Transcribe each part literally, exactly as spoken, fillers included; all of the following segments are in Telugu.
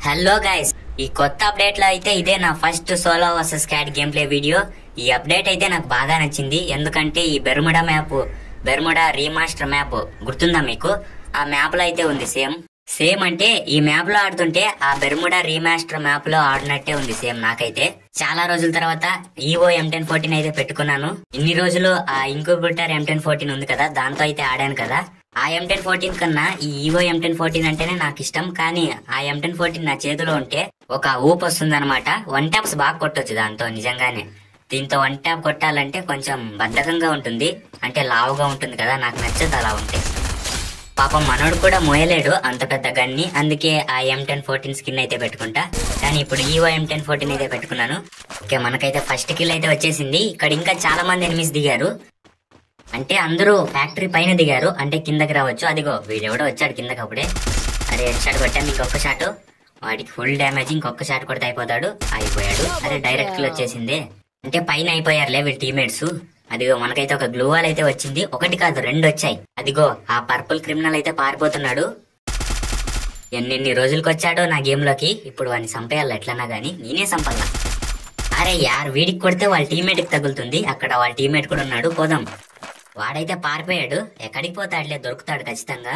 హలో గైస్, ఈ కొత్త అప్డేట్ లో అయితే ఇదే నా first solo versus cat game play video. ఈ అప్డేట్ అయితే నాకు బాగా నచ్చింది, ఎందుకంటే ఈ Bermuda map, Bermuda remaster map గుర్తుందా మీకు? ఆ మ్యాప్ లో అయితే ఉంది సేమ్ సేమ్ అంటే ఈ మ్యాప్ లో ఆడుతుంటే ఆ బెర్ముడా రీమాస్టర్ మ్యాప్ లో ఆడినట్టే ఉంది సేమ్. నాకైతే చాలా రోజుల తర్వాత ఈవో ఎం టెన్ ఫోర్టీన్ అయితే పెట్టుకున్నాను. ఇన్ని రోజులు ఆ ఇంక్యుబేటర్ ఎం టెన్ ఫోర్టీన్ ఉంది కదా, దాంతో అయితే ఆడాను కదా. ఆ ఎం టెన్ ఫోర్టీన్ కన్నా ఈ ఈవో ఎం టెన్ ఫోర్టీన్ అంటేనే నాకు ఇష్టం. కానీ ఆ ఎం టెన్ ఫోర్టీన్ నా చేతిలో ఉంటే ఒక ఊపు వస్తుంది అనమాట. వన్ ట్యాప్స్ బాగా కొట్టొచ్చు దాంతో నిజంగానే. దీంతో వన్ ట్యాప్ కొట్టాలంటే కొంచెం బద్ధకంగా ఉంటుంది, అంటే లావుగా ఉంటుంది కదా, నాకు నచ్చదు అలా ఉంటే. పాపం మనోడు కూడా మోయలేడు అంత పెద్ద గన్ని, అందుకే ఆ ఎం టెన్ ఫోర్టీన్ స్కిన్ అయితే పెట్టుకుంటా. కానీ ఇప్పుడు ఈవో ఎం టెన్ ఫోర్టీన్ అయితే పెట్టుకున్నాను. ఓకే, మనకైతే ఫస్ట్ కిల్ అయితే వచ్చేసింది. ఇక్కడ ఇంకా చాలా మంది ఎనిమిస్ దిగారు, అంటే అందరూ ఫ్యాక్టరీ పైన దిగారు, అంటే కిందకి రావచ్చు. అదిగో వీడెవడో వచ్చాడు కిందకి అప్పుడే. అరే హెడ్ షాట్ కొట్టాను, ఇంకొక షాట్, వాడికి ఫుల్ డ్యామేజ్. ఇంకొక షాట్ కొడితే అయిపోతాడు, అయిపోయాడు. అరే డైరెక్ట్ కిల్ వచ్చేసింది, అంటే పైన అయిపోయారులే వీళ్ళ టీమేట్స్. అదిగో మనకైతే ఒక గ్లూ వాల్ అయితే వచ్చింది, ఒకటి కాదు రెండు వచ్చాయి. అదిగో ఆ పర్పుల్ క్రిమినల్ అయితే పారిపోతున్నాడు. ఎన్నెన్ని రోజులకి వచ్చాడో నా గేమ్ లోకి. ఇప్పుడు వాడిని చంపేయాలి ఎట్లన్నా గానీ, నేనే చంపాల. అరే యార్, వీడికి కొడితే వాళ్ళ టీమేట్ కి తగులుతుంది. అక్కడ వాళ్ళ టీమేట్ కూడా ఉన్నాడు, పోదాం. వాడైతే పారిపోయాడు, ఎక్కడికి పోతాడులే, దొరుకుతాడు ఖచ్చితంగా.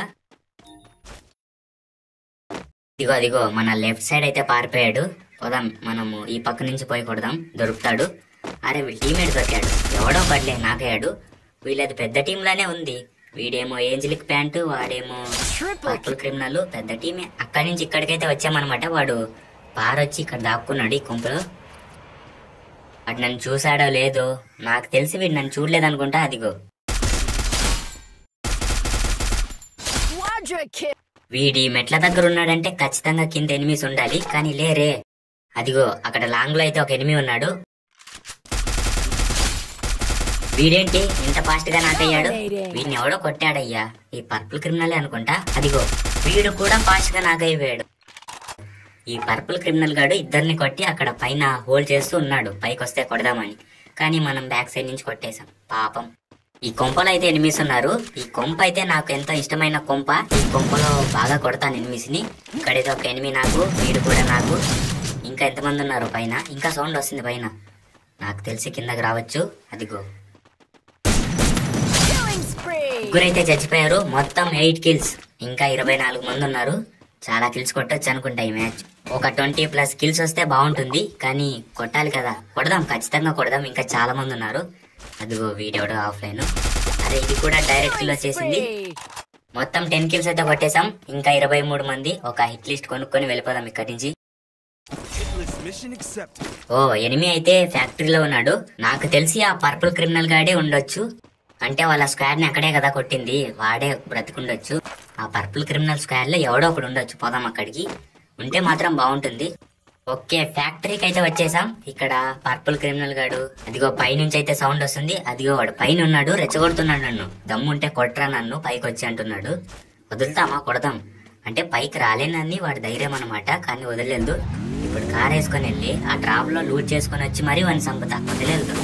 ఇదిగో అదిగో మన లెఫ్ట్ సైడ్ అయితే పారిపోయాడు, పోదాం మనము ఈ పక్క నుంచి పోయి కొడదాం, దొరుకుతాడు. అరే వీళ్ళ టీమేట్ దొరికాడు, ఎవడో పడలే నాకయ్యాడు. వీళ్ళది పెద్ద టీం లానే ఉంది. వీడేమో ఏంజలిక్ ప్యాంటు, వాడేమో పర్పుల్ క్రిమినల్, పెద్ద టీమే. అక్కడి నుంచి ఇక్కడికైతే వచ్చామన్నమాట. వాడు పారొచ్చి ఇక్కడ దాక్కున్నాడు ఈ గుంపులో. వాడు నన్ను చూసాడో లేదో నాకు తెలిసి, వీడు నన్ను చూడలేదు అనుకుంటా. అదిగో వీడి మెట్ల దగ్గర ఉన్నాడంటే ఖచ్చితంగా కింద ఎనిమిస్ ఉండాలి, కానీ లేరే. అదిగో అక్కడ లాంగ్ లో అయితే ఒక ఎనిమి ఉన్నాడు. వీడేంటి ఇంత ఫాస్ట్ గా నాకయ్యాడు? వీడిని ఎవడో కొట్టాడయ్యా, ఈ పర్పుల్ క్రిమినల్ అనుకుంటా. అదిగో వీడు కూడా ఫాస్ట్ గా నాకైపోయాడు. ఈ పర్పుల్ క్రిమినల్ గాడు ఇద్దరిని కొట్టి అక్కడ పైన హోల్డ్ చేస్తూ ఉన్నాడు, పైకి వస్తే కొడదామని. కానీ మనం బ్యాక్ సైడ్ నుంచి కొట్టేశాం పాపం. ఈ కొంపలో అయితే ఎనిమిస్ ఉన్నారు. ఈ కొంప అయితే నాకు ఎంతో ఇష్టమైన కొంప. ఈ కొంపలో బాగా కొడతాను ఎనిమిస్ ని. ఇక్కడైతే ఒక ఎనిమి నాకు, వీడు కూడా నాకు. ఇంకా ఎంతమంది ఉన్నారు పైన? ఇంకా సౌండ్ వస్తుంది పైన, నాకు తెలిసి కిందకి రావచ్చు. అదిగో ముగ్గురైతే చచ్చిపోయారు, మొత్తం ఎయిట్ కిల్స్. ఇంకా ఇరవై నాలుగు మంది ఉన్నారు. చాలా కిల్స్ కొట్టొచ్చు అనుకుంటా ఈ మ్యాచ్. ఒక ట్వంటీ ప్లస్ కిల్స్ వస్తే బాగుంటుంది, కానీ కొట్టాలి కదా, కొడదాం ఖచ్చితంగా కొడదాం. ఇంకా చాలా మంది ఉన్నారు. అదిగో వీడియోడు ఆఫ్లైన్. అరే ఇది కూడా డైరెక్ట్ కిల్ వచ్చేసింది. మొత్తం టెన్ కిల్స్ అయితే కొట్టేశాం. ఇంకా ఇరవై మూడు మంది. ఒక హిట్ లిస్ట్ కొనుక్కొని వెళ్ళిపోదాం ఇక్కడి నుంచి. ఓ ఎనిమి అయితే ఫ్యాక్టరీలో ఉన్నాడు. నాకు తెలిసి ఆ పర్పుల్ క్రిమినల్ గాడే ఉండొచ్చు, అంటే వాళ్ళ స్క్వాడ్ ని అక్కడే కదా కొట్టింది, వాడే బ్రతికుండొచ్చు. ఆ పర్పుల్ క్రిమినల్ స్క్వాడ్ లో ఎవడో ఒకడు ఉండొచ్చు, పోదాం అక్కడికి. ఉంటే మాత్రం బాగుంటుంది. ఓకే, ఫ్యాక్టరీకి అయితే వచ్చేసాం. ఇక్కడ పర్పుల్ క్రిమినల్ గాడు అదిగో పై నుంచి అయితే సౌండ్ వస్తుంది. అదిగో వాడు పైన ఉన్నాడు, రెచ్చగొడుతున్నాడు నన్ను. దమ్ముంటే కొట్రా నన్ను, పైకి వచ్చి అంటున్నాడు. వదులుతామా? కొడదాం. అంటే పైకి రాలేనని వాడి ధైర్యం అనమాట, కానీ వదిలేదు. ఇప్పుడు కార్ వేసుకొని వెళ్ళి ఆ డ్రాప్ లో లూట్ చేసుకుని వచ్చి మరీ వాడిని చంపుతా, వదిలేదు.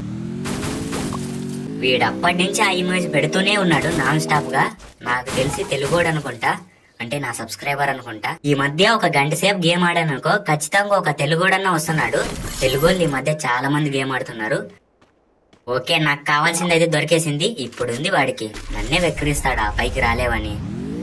వీడు అప్పటి నుంచి ఆ ఇమేజ్ పెడుతూనే ఉన్నాడు నాన్ స్టాప్ గా. నాకు తెలిసి తెలుగోడు అనుకుంటా, అంటే నా సబ్స్క్రైబర్ అనుకుంటా. ఈ మధ్య ఒక గంట సేపు గేమ్ ఆడాను అనుకో, ఖచ్చితంగా ఒక తెలుగోడన్నా వస్తున్నాడు. తెలుగోళ్ళు ఈ మధ్య చాలా మంది గేమ్ ఆడుతున్నారు. ఓకే, నాకు కావాల్సింది అయితే దొరికేసింది. ఇప్పుడు ఉంది వాడికి, నన్నే వెక్కిరిస్తాడు ఆ పైకి రాలేవని.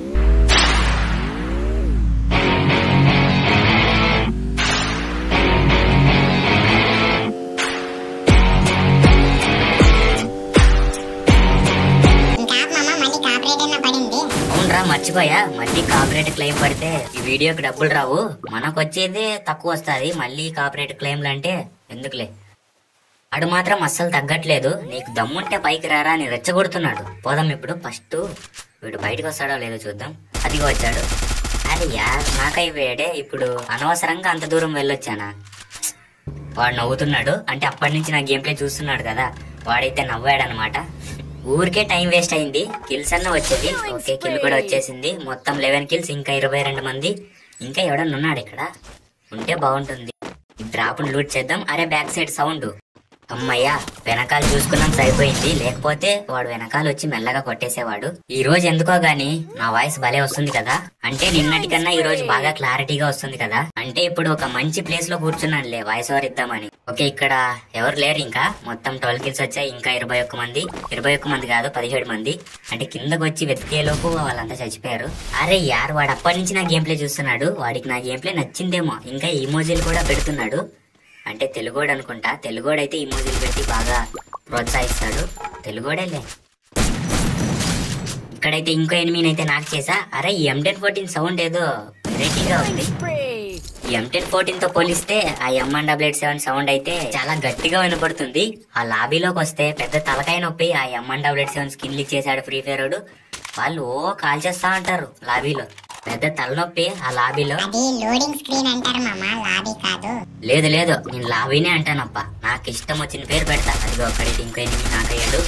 మర్చిపోయా, మళ్ళీ కాపరేట్ క్లెయిమ్ పడితే ఈ వీడియోకి డబ్బులు రావు. మనకు వచ్చేదే తక్కువ వస్తుంది, మళ్ళీ కాపరేట్ క్లెయిమ్లు అంటే ఎందుకులే. అడు మాత్రం అస్సలు తగ్గట్లేదు. నీకు దమ్ముంటే పైకి రారా అని రెచ్చగొడుతున్నాడు. పోదాం ఇప్పుడు. ఫస్ట్ వీడు బయటకు వస్తాడో లేదో చూద్దాం. అదిగో వచ్చాడు. అరే యార్, నాకైపోయాడే. ఇప్పుడు అనవసరంగా అంత దూరం వెళ్ళొచ్చానా? వాడు నవ్వుతున్నాడు, అంటే అప్పటి నుంచి నా గేమ్ ప్లే చూస్తున్నాడు కదా, వాడైతే నవ్వాడు అనమాట. ఊరికే టైం వేస్ట్ అయింది, కిల్స్ అన్న వచ్చేది. ఓకే, కిల్ కూడా వచ్చేసింది. మొత్తం లెవెన్ కిల్స్, ఇంకా ఇరవై రెండు మంది. ఇంకా ఎవడన్నా ఉన్నాడు ఇక్కడ, ఉంటే బాగుంటుంది. డ్రాప్ లూట్ చేద్దాం. అరే బ్యాక్ సైడ్ సౌండ్, అమ్మయ్యా, వెనకాల చూసుకున్నాం సరిపోయింది, లేకపోతే వాడు వెనకాల వచ్చి మెల్లగా కొట్టేసేవాడు. ఈ రోజు ఎందుకో గాని నా వాయిస్ భలే వస్తుంది కదా, అంటే నిన్నటి కన్నా ఈ రోజు బాగా క్లారిటీగా వస్తుంది కదా. అంటే ఇప్పుడు ఒక మంచి ప్లేస్ లో కూర్చున్నానులే వాయిస్ ఓవర్ ఇద్దామని. ఓకే, ఇక్కడ ఎవరు లేరు, ఇంకా మొత్తం ట్వెల్వ్ కిల్స్ వచ్చాయి. ఇంకా ఇరవై ఒక్క మంది ఇరవై ఒక్క మంది కాదు పదిహేడు మంది. అంటే కిందకు వచ్చి వెతికేలోపు వాళ్ళంతా చచ్చిపోయారు. అరే యార్, వాడు అప్పటి నుంచి నా గేమ్ ప్లే చూస్తున్నాడు, వాడికి నా గేమ్ ప్లే నచ్చిందేమో, ఇంకా ఇమోజీలు కూడా పెడుతున్నాడు. అంటే తెలుగోడు అనుకుంటా, తెలుగోడైతే ఇమోజీలు పెట్టి బాగా ప్రోత్సహిస్తాడు, తెలుగోడేలే. ఇక్కడైతే ఇంకో ఎనిమినైతే నాకు చేసా. అరే ఈ ఎం టెన్ ఫోర్టీన్ సౌండ్ ఏదో వెరైటీగా ఉంది. ఈ ఎం టెన్ ఫోర్టీన్ తో పోలిస్తే ఆ M one double eight seven sound అయితే చాలా గట్టిగా వినపడుతుంది. ఆ లాబీలోకి వస్తే పెద్ద తలకాయ నొప్పి. ఆ M one double eight seven skin leak చేశాడు ఫ్రీ ఫైర్ వాడు, వాళ్ళు ఓ కాల్ చేస్తా అంటారు లాబీలో, పెద్ద తలనొప్పి ఆ లాబీలో. లేదు లేదు, నేను లాబీనే అంటానప్ప, నాకు ఇష్టం వచ్చిన పేరు పెడతా. అదిగో అక్కడైతే ఇంకో ఎనిమిది నాకయ్యాడు.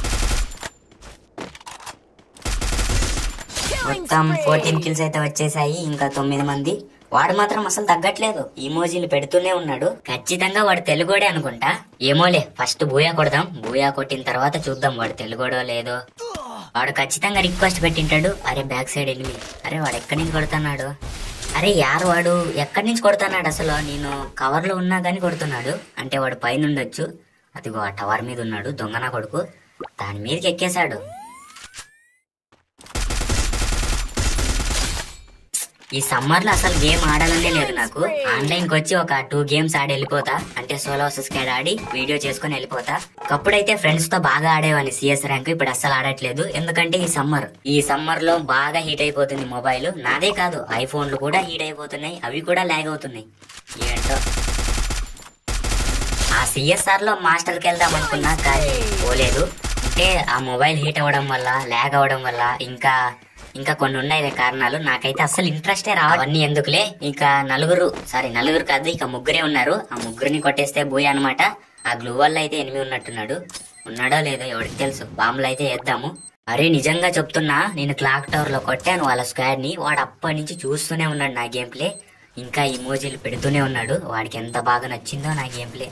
మొత్తం ఫోర్టీన్ కిల్స్ అయితే వచ్చేసాయి, ఇంకా తొమ్మిది మంది. వాడు మాత్రం అసలు తగ్గట్లేదు, ఇమోజీలు పెడుతూనే ఉన్నాడు. ఖచ్చితంగా వాడు తెలుగోడే అనుకుంటా. ఏమోలే, ఫస్ట్ బూయా కొడదాం, బూయా కొట్టిన తర్వాత చూద్దాం వాడు తెలుగోడో లేదో. వాడు ఖచ్చితంగా రిక్వెస్ట్ పెట్టింటాడు. అరే బ్యాక్ సైడ్ ఎనిమి, అరే వాడు ఎక్కడి నుంచి కొడుతున్నాడు? అరే యార్, వాడు ఎక్కడి నుంచి కొడుతున్నాడు అసలు? నేను కవర్ లో ఉన్నా గానీ కొడుతున్నాడు. అంటే వాడు పైన ఉండొచ్చు. అదిగో ఆ టవర్ మీద ఉన్నాడు దొంగనా కొడుకు, దాని మీదకి ఎక్కేశాడు. ఈ సమ్మర్ లో అసలు గేమ్ ఆడాలనే లేదు నాకు. ఆన్లైన్ కి వచ్చి ఒక టూ గేమ్స్ ఆడి వెళ్ళిపోతా, అంటే సోలో వర్సెస్ స్క్వాడ్ ఆడి వీడియో చేసుకుని వెళ్ళిపోతా. ఒకప్పుడైతే ఫ్రెండ్స్ తో బాగా ఆడేవాని సిఎస్ ర్యాంక్, ఇప్పుడు అస్సలు ఆడట్లేదు. ఎందుకంటే ఈ సమ్మర్ ఈ సమ్మర్ లో బాగా హీట్ అయిపోతుంది మొబైల్. నాదే కాదు, ఐఫోన్లు కూడా హీట్ అయిపోతున్నాయి, అవి కూడా ల్యాగ్ అవుతున్నాయి. ఏంటో ఆ సిఎస్ఆర్ లో మాస్టర్ కి వెళ్దాం అనుకున్నా కానీ పోలేదు. అంటే ఆ మొబైల్ హీట్ అవ్వడం వల్ల, ల్యాగ్ అవ్వడం వల్ల, ఇంకా ఇంకా కొన్ని ఉన్నాయి కారణాలు. నాకైతే అసలు ఇంట్రెస్టే రావన్నీ ఎందుకులే. ఇంకా నలుగురు సారీ నలుగురు కాదు, ఇక ముగ్గురే ఉన్నారు. ఆ ముగ్గురిని కొట్టేస్తే బోయ్ అనమాట. ఆ గ్లూ వల్ల అయితే ఎనిమిది ఉన్నట్టున్నాడు, ఉన్నాడో లేదో ఎవరికి తెలుసు. బాంబులు అయితే వేద్దాము. అరే నిజంగా చెప్తున్నా, నేను క్లాక్ టవర్ లో కొట్టాను వాళ్ళ స్క్వాడ్ ని. వాడు అప్పటి నుంచి చూస్తూనే ఉన్నాడు నా గేమ్ ప్లే, ఇంకా ఇమోజీలు పెడుతూనే ఉన్నాడు. వాడికి ఎంత బాగా నచ్చిందో నా గేమ్ ప్లే.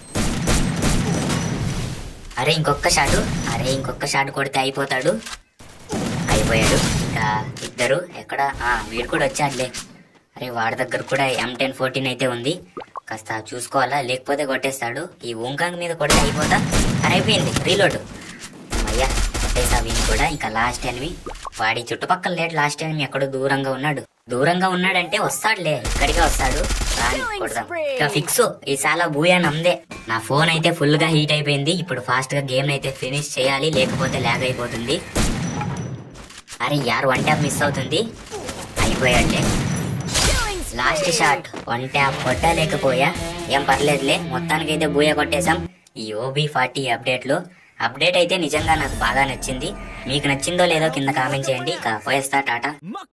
అరే ఇంకొక షాటు, అరే ఇంకొక షాట్ కొడితే అయిపోతాడు. అయిపోయాడు. ఇంకా ఇద్దరు ఎక్కడ, వీడు కూడా వచ్చాడులే. అరే వాడి దగ్గర కూడా ఎం టెన్ ఫోర్టీన్ అయితే ఉంది, కాస్త చూసుకోవాలా లేకపోతే కొట్టేస్తాడు. ఈ ఓంకాంగ్ మీద కొడితే అయిపోతా. అరే అయిపోయింది, రీలోడ్. అయ్యా కొట్టేసా వీని కూడా. ఇంకా లాస్ట్ ఎనిమి, వాడి చుట్టుపక్కల లేడు. లాస్ట్ ఎనిమి ఎక్కడో దూరంగా ఉన్నాడు. దూరంగా ఉన్నాడంటే వస్తాడులే, ఇక్కడికే వస్తాడు. కొడదాం ఇంకా ఫిక్స్. ఈ సాలా బూయా నమ్దే. నా ఫోన్ అయితే ఫుల్ గా హీట్ అయిపోయింది. ఇప్పుడు ఫాస్ట్ గా గేమ్ అయితే ఫినిష్ చేయాలి, లేకపోతే ల్యాగ్ అయిపోతుంది. అరే యార్, వన్ ట్యాప్ మిస్ అవుతుంది. అయిపోయాడులే. లాస్ట్ షాట్ వన్ ట్యాప్ కొట్టలేకపోయా, ఏం పర్లేదులే. మొత్తానికైతే బూయా కొట్టేశాం ఈ ఓబీ ఫార్టీ అప్డేట్ లో. అప్డేట్ అయితే నిజంగా నాకు బాగా నచ్చింది. మీకు నచ్చిందో లేదో కింద కామెంట్ చేయండి. ఇక పోయేస్తా, టాటా.